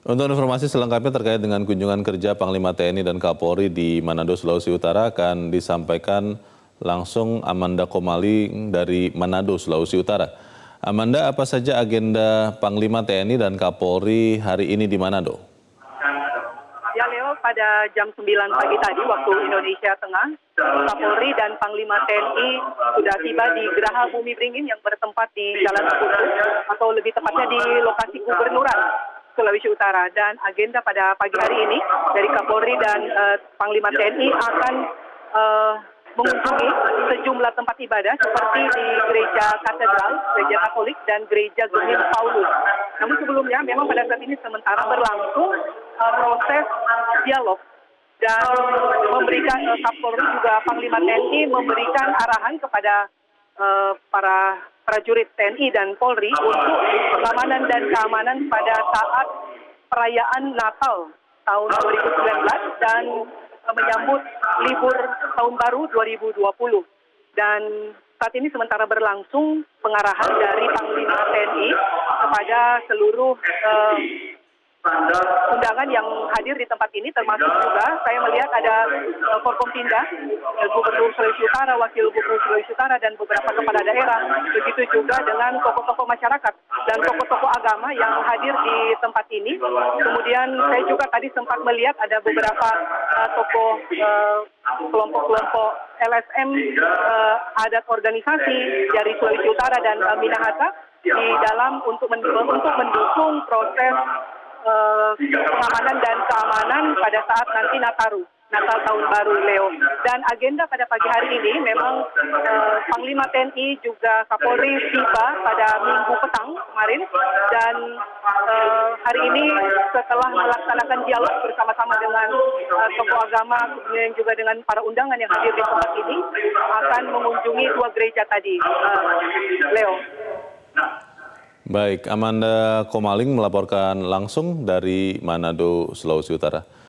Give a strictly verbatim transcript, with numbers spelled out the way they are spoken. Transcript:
Untuk informasi selengkapnya terkait dengan kunjungan kerja Panglima T N I dan Kapolri di Manado, Sulawesi Utara akan disampaikan langsung Amanda Komaling dari Manado, Sulawesi Utara. Amanda, apa saja agenda Panglima T N I dan Kapolri hari ini di Manado? Ya Leo, pada jam sembilan pagi tadi waktu Indonesia Tengah, Kapolri dan Panglima T N I sudah tiba di Geraha Bumi Beringin yang bertempat di Jalan Sekutu, atau lebih tepatnya di lokasi Gubernuran Sulawesi Utara. Dan agenda pada pagi hari ini dari Kapolri dan uh, Panglima T N I akan uh, mengunjungi sejumlah tempat ibadah seperti di Gereja Katedral, Gereja Katolik, dan Gereja Gemil Paulus. Namun sebelumnya memang pada saat ini sementara berlangsung uh, proses dialog dan memberikan uh, Kapolri juga Panglima T N I memberikan arahan kepada uh, para prajurit T N I dan Polri untuk pengamanan dan keamanan pada saat perayaan Natal tahun dua ribu sembilan belas dan menyambut libur tahun baru dua ribu dua puluh. Dan saat ini sementara berlangsung pengarahan dari Panglima T N I kepada seluruh uh, undangan yang hadir di tempat ini, termasuk juga saya melihat ada uh, Forkompinda, uh, Gubernur Sulawesi Utara, Wakil Gubernur Sulawesi Utara, dan beberapa kepala daerah. Begitu juga dengan tokoh-tokoh masyarakat dan tokoh-tokoh agama yang hadir di tempat ini. Kemudian saya juga tadi sempat melihat ada beberapa uh, tokoh uh, kelompok-kelompok L S M, uh, adat organisasi dari Sulawesi Utara dan uh, Minahasa di dalam untuk mendukung, untuk mendukung proses Uh, pengamanan dan keamanan pada saat nanti Nataru, Natal Tahun Baru, Leo. Dan agenda pada pagi hari ini memang uh, Panglima T N I juga Kapolri tiba pada Minggu petang kemarin, dan uh, hari ini setelah melaksanakan dialog bersama-sama dengan uh, tokoh agama, kemudian juga dengan para undangan yang hadir di tempat ini, akan mengunjungi dua gereja tadi, uh, Leo. Baik, Amanda Komaling melaporkan langsung dari Manado, Sulawesi Utara.